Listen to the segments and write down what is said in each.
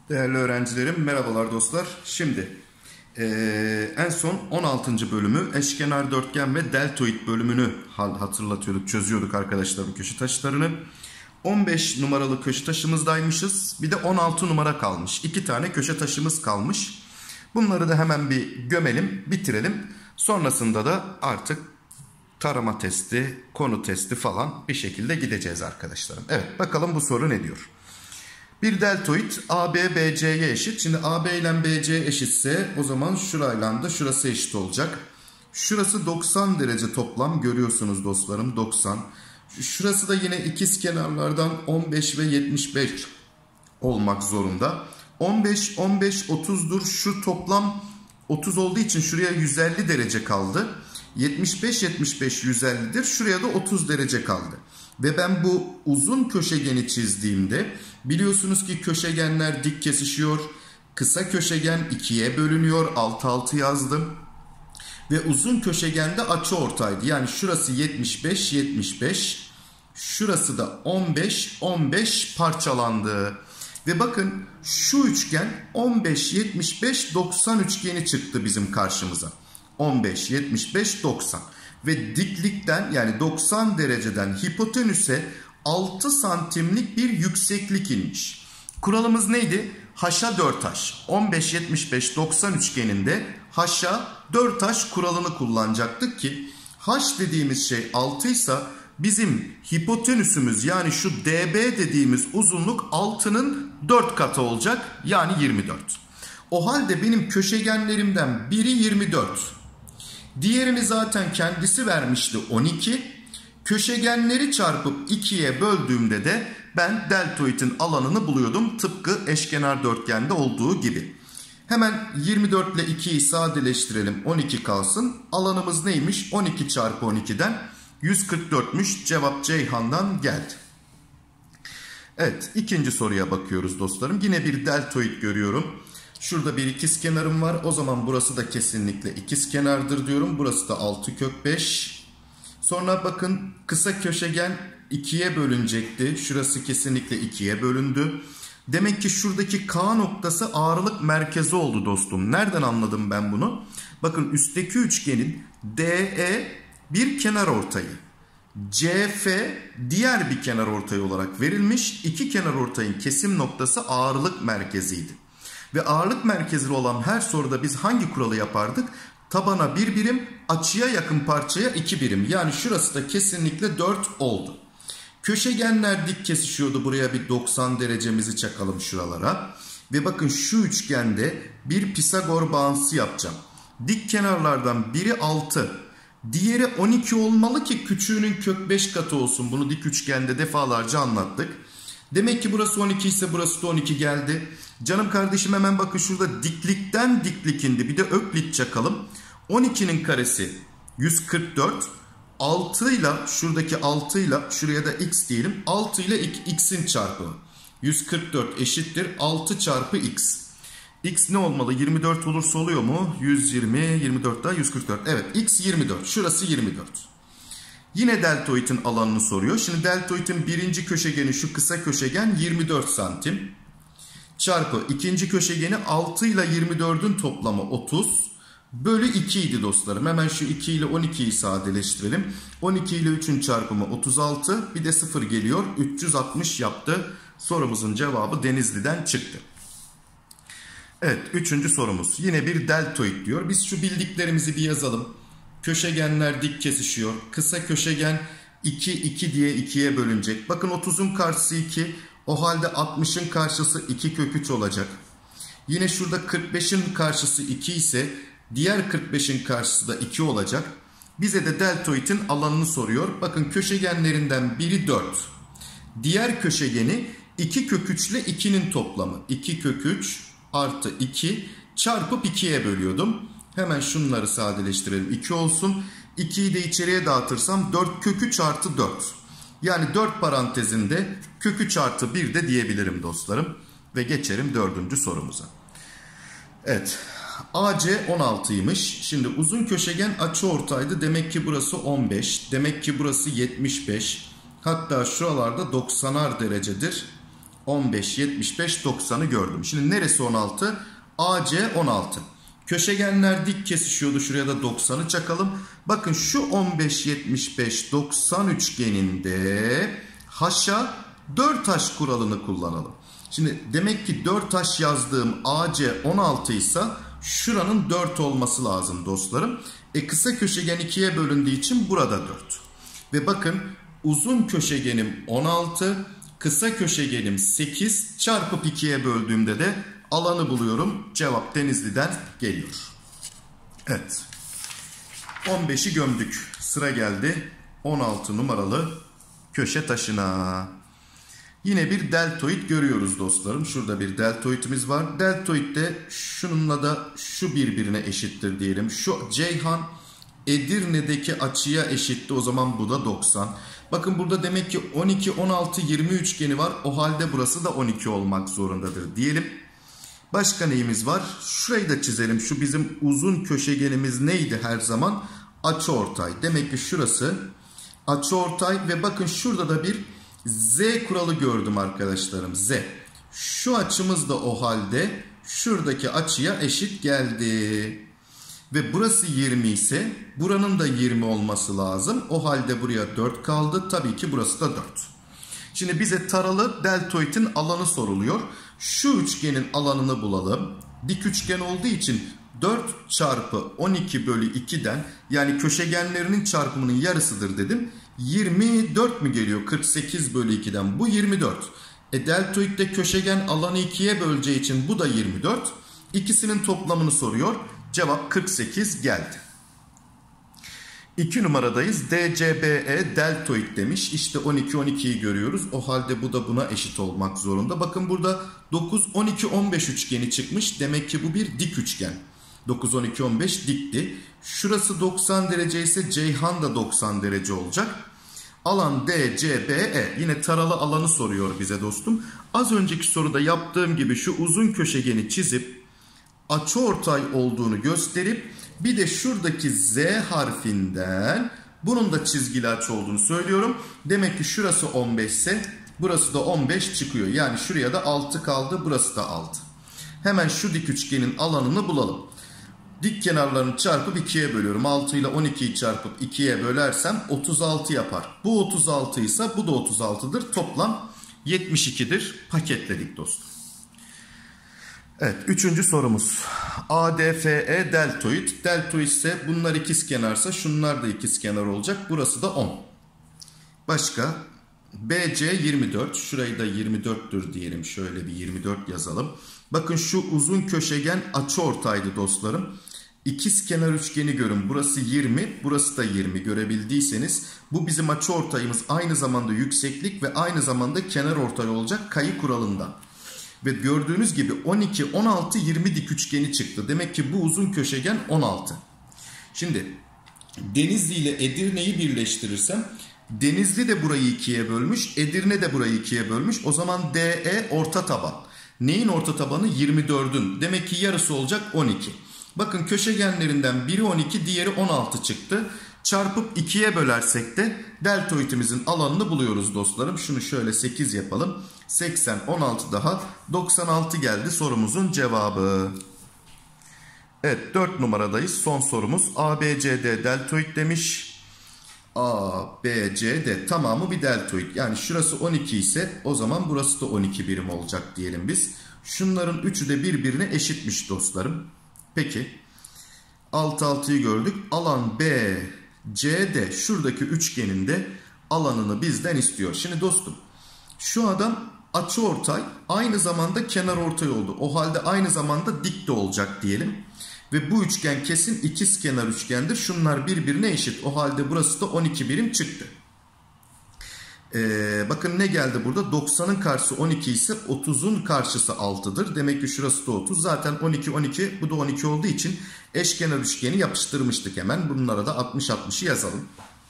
Değerli öğrencilerim, merhabalar dostlar. Şimdi en son 16. bölümü eşkenar dörtgen ve deltoid bölümünü hatırlatıyorduk, çözüyorduk arkadaşlar bu köşe taşlarını. 15 numaralı köşe taşımızdaymışız. Bir de 16 numara kalmış. 2 tane köşe taşımız kalmış. Bunları da hemen bir gömelim, bitirelim. Sonrasında da artık tarama testi, konu testi falan bir şekilde gideceğiz arkadaşlarım. Evet, bakalım bu soru ne diyor? Bir deltoid AB BC'ye eşit. Şimdi AB ile BC eşitse o zaman şurayla da şurası eşit olacak. Şurası 90 derece toplam, görüyorsunuz dostlarım, 90. Şurası da yine ikiz kenarlardan 15 ve 75 olmak zorunda. 15, 15, 30'dur. Şu toplam 30 olduğu için şuraya 150 derece kaldı. 75, 75, 150'dir. Şuraya da 30 derece kaldı. Ve ben bu uzun köşegeni çizdiğimde biliyorsunuz ki köşegenler dik kesişiyor. Kısa köşegen ikiye bölünüyor. Alt altı yazdım. Ve uzun köşegende açıortaydı. Yani şurası 75, 75. Şurası da 15, 15 parçalandı. Ve bakın şu üçgen 15, 75, 90 üçgeni çıktı bizim karşımıza. 15, 75, 90. Ve diklikten, yani 90 dereceden hipotenüse 6 santimlik bir yükseklik inmiş. Kuralımız neydi? Haşa 4H. 15, 75, 90 üçgeninde haşa 4H kuralını kullanacaktık ki H dediğimiz şey 6 ise bizim hipotenüsümüz, yani şu DB dediğimiz uzunluk 6'nın 4 katı olacak, yani 24. O halde benim köşegenlerimden biri 24. Diğerini zaten kendisi vermişti, 12. Köşegenleri çarpıp 2'ye böldüğümde de ben deltoidin alanını buluyordum. Tıpkı eşkenar dörtgende olduğu gibi. Hemen 24 ile 2'yi sadeleştirelim, 12 kalsın. Alanımız neymiş? 12 çarpı 12'den 144'müş. Cevap Ceyhan'dan geldi. Evet, ikinci soruya bakıyoruz dostlarım. Yine bir deltoid görüyorum. Şurada bir ikizkenarım var. O zaman burası da kesinlikle ikizkenardır diyorum. Burası da 6 kök 5. Sonra bakın kısa köşegen 2'ye bölünecekti. Şurası kesinlikle 2'ye bölündü. Demek ki şuradaki K noktası ağırlık merkezi oldu dostum. Nereden anladım ben bunu? Bakın üstteki üçgenin DE bir kenarortayı, CF diğer bir kenarortay olarak verilmiş. İki kenarortayın kesim noktası ağırlık merkeziydi. Ve ağırlık merkezli olan her soruda biz hangi kuralı yapardık? Tabana 1 birim, açıya yakın parçaya 2 birim. Yani şurası da kesinlikle 4 oldu. Köşegenler dik kesişiyordu. Buraya bir 90 derecemizi çakalım şuralara. Ve bakın şu üçgende bir Pisagor bağıntısı yapacağım. Dik kenarlardan biri 6, diğeri 12 olmalı ki küçüğünün kök 5 katı olsun. Bunu dik üçgende defalarca anlattık. Demek ki burası 12 ise burası da 12 geldi. Canım kardeşim, hemen bakın şurada diklikten diklik indi. Bir de öklit çakalım. 12'nin karesi 144. 6 ile şuradaki 6 ile şuraya da x diyelim. 6 ile x'in çarpımı. 144 eşittir 6 çarpı x. X ne olmalı? 24 olursa oluyor mu? 120, 24 daha 144. Evet, x 24. Şurası 24. Yine deltoidin alanını soruyor. Şimdi deltoidin birinci köşegeni, şu kısa köşegen 24 santim. Çarpı ikinci köşegeni 6 ile 24'ün toplamı 30. Bölü 2 idi dostlarım. Hemen şu 2 ile 12'yi sadeleştirelim. 12 ile 3'ün çarpımı 36. Bir de 0 geliyor. 360 yaptı. Sorumuzun cevabı Denizli'den çıktı. Evet, üçüncü sorumuz. Yine bir deltoid diyor. Biz şu bildiklerimizi bir yazalım. Köşegenler dik kesişiyor. Kısa köşegen 2, 2 diye 2'ye bölünecek. Bakın 30'un karşısı 2. O halde 60'ın karşısı 2 kök 3 olacak. Yine şurada 45'in karşısı 2 ise diğer 45'in karşısı da 2 olacak. Bize de deltoidin alanını soruyor. Bakın köşegenlerinden biri 4. Diğer köşegeni 2 kök 3 ile 2'nin toplamı. 2 kök 3 artı 2 çarpıp 2'ye bölüyordum. Hemen şunları sadeleştirelim. 2 olsun. 2'yi de içeriye dağıtırsam 4 kök 3 artı 4. Yani 4 parantezinde kök 3 artı 1 de diyebilirim dostlarım. Ve geçelim dördüncü sorumuza. Evet. AC 16'ymış. Şimdi uzun köşegen açıortaydı. Demek ki burası 15. Demek ki burası 75. Hatta şuralarda 90'ar derecedir. 15, 75, 90'ı gördüm. Şimdi neresi 16? AC 16. Köşegenler dik kesişiyordu. Şuraya da 90'ı çakalım. Bakın şu 15, 75, 90 üçgeninde H'a 4H kuralını kullanalım. Şimdi demek ki 4H yazdığım AC 16 ise şuranın 4 olması lazım dostlarım. Kısa köşegen 2'ye bölündüğü için burada 4. Ve bakın uzun köşegenim 16, kısa köşegenim 8, çarpıp 2'ye böldüğümde de alanı buluyorum. Cevap Denizli'den geliyor. Evet. 15'i gömdük. Sıra geldi 16 numaralı köşe taşına. Yine bir deltoid görüyoruz dostlarım. Şurada bir deltoidimiz var. Deltoid de şununla da şu birbirine eşittir diyelim. Şu Ceyhan Edirne'deki açıya eşitti. O zaman bu da 90. Bakın burada demek ki 12, 16, 20 üçgeni var. O halde burası da 12 olmak zorundadır diyelim. Başka neyimiz var? Şurayı da çizelim. Şu bizim uzun köşegenimiz neydi her zaman? Açıortay. Demek ki şurası açıortay ve bakın şurada da bir Z kuralı gördüm arkadaşlarım. Z. Şu açımız da o halde şuradaki açıya eşit geldi. Ve burası 20 ise buranın da 20 olması lazım. O halde buraya 4 kaldı. Tabii ki burası da 4. Şimdi bize taralı deltoidin alanı soruluyor. Şu üçgenin alanını bulalım. Dik üçgen olduğu için 4 çarpı 12 bölü 2'den yani köşegenlerinin çarpımının yarısıdır dedim. 24 mü geliyor 48 bölü 2'den? Bu 24. Deltoidde köşegen alanı 2'ye böleceği için bu da 24. İkisinin toplamını soruyor. Cevap 48 geldi. 2 numaradayız. DCBE deltoid demiş. İşte 12, 12'yi görüyoruz. O halde bu da buna eşit olmak zorunda. Bakın burada 9, 12, 15 üçgeni çıkmış. Demek ki bu bir dik üçgen. 9, 12, 15 dikti. Şurası 90 derece ise Ceyhan da 90 derece olacak. Alan DCBE. Yine taralı alanı soruyor bize dostum. Az önceki soruda yaptığım gibi şu uzun köşegeni çizip açıortay olduğunu gösterip bir de şuradaki Z harfinden bunun da çizgili açı olduğunu söylüyorum. Demek ki şurası 15 ise burası da 15 çıkıyor. Yani şuraya da 6 kaldı. Burası da 6. Hemen şu dik üçgenin alanını bulalım. Dik kenarlarını çarpıp 2'ye bölüyorum. 6 ile 12'yi çarpıp 2'ye bölersem 36 yapar. Bu 36 ise bu da 36'dır. Toplam 72'dir. Paketledik dostum. Evet, 3. sorumuz. ADFE deltoid. Deltoid ise bunlar ikizkenarsa şunlar da ikizkenar olacak. Burası da 10. Başka? BC 24. Şurayı da 24'tür diyelim. Şöyle bir 24 yazalım. Bakın şu uzun köşegen açıortaydı dostlarım. İkizkenar üçgeni görün. Burası 20, burası da 20 görebildiyseniz bu bizim açıortayımız aynı zamanda yükseklik ve aynı zamanda kenar ortay olacak kayı kuralından. Ve gördüğünüz gibi 12, 16, 20 dik üçgeni çıktı. Demek ki bu uzun köşegen 16. Şimdi Denizli ile Edirne'yi birleştirirsem Denizli de burayı 2'ye bölmüş. Edirne de burayı 2'ye bölmüş. O zaman DE orta taban. Neyin orta tabanı? 24'ün. Demek ki yarısı olacak 12. Bakın köşegenlerinden biri 12, diğeri 16 çıktı. Çarpıp 2'ye bölersek de deltoidimizin alanını buluyoruz dostlarım. Şunu şöyle 8 yapalım. 80, 16 daha 96 geldi sorumuzun cevabı. Evet, 4 numaradayız. Son sorumuz. ABCD deltoid demiş. ABCD tamamı bir deltoid. Yani şurası 12 ise o zaman burası da 12 birim olacak diyelim biz. Şunların üçü de birbirine eşitmiş dostlarım. Peki. 6, 6'yı gördük. Alan BCD şuradaki üçgenin de alanını bizden istiyor. Şimdi dostum şu adam açıortay aynı zamanda kenarortay oldu. O halde aynı zamanda dik de olacak diyelim. Ve bu üçgen kesin ikizkenar üçgendir. Şunlar birbirine eşit. O halde burası da 12 birim çıktı. Bakın ne geldi burada? 90'ın karşısı 12 ise 30'un karşısı 6'dır. Demek ki şurası da 30. Zaten 12, 12 bu da 12 olduğu için eşkenar üçgeni yapıştırmıştık hemen. Bunlara da 60, 60'ı yazalım.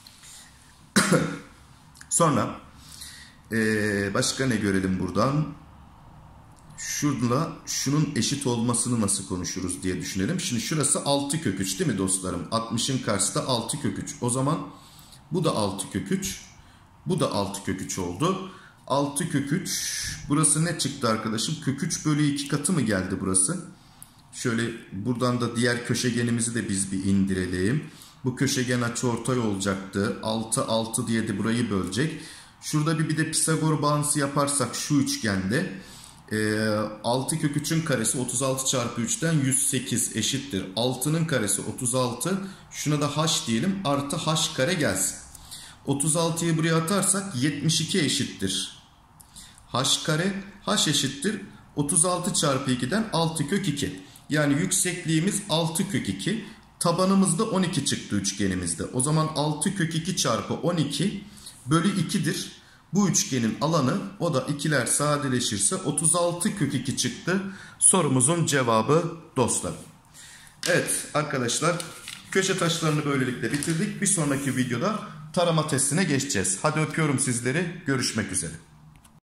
Sonra başka ne görelim buradan? Şunla şunun eşit olmasını nasıl konuşuruz diye düşünelim. Şimdi şurası 6 kök 3 değil mi dostlarım? 60'ın karşısı da 6 kök 3. O zaman bu da 6 kök 3. Bu da 6 kök 3 oldu. 6 kök 3. Burası ne çıktı arkadaşım? Kök 3 bölü 2 katı mı geldi burası? Şöyle buradan da diğer köşegenimizi de biz bir indirelim. Bu köşegen açıortay olacaktı. 6 6 diye de burayı bölecek. Şurada bir de Pisagor bağıntısı yaparsak şu üçgende 6 kök 3'ün karesi 36 çarpı 3'ten 108 eşittir. 6'nın karesi 36. Şuna da h diyelim. Artı h kare gelsin. 36'yı buraya atarsak 72 eşittir. H kare. H eşittir. 36 çarpı 2'den 6 kök 2. Yani yüksekliğimiz 6 kök 2. Tabanımız da 12 çıktı üçgenimizde. O zaman 6 kök 2 çarpı 12 bölü 2'dir. Bu üçgenin alanı, o da ikiler sadeleşirse 36 kök 2 çıktı. Sorumuzun cevabı dostlar. Evet arkadaşlar, köşe taşlarını böylelikle bitirdik. Bir sonraki videoda tarama testine geçeceğiz. Hadi öpüyorum sizleri. Görüşmek üzere.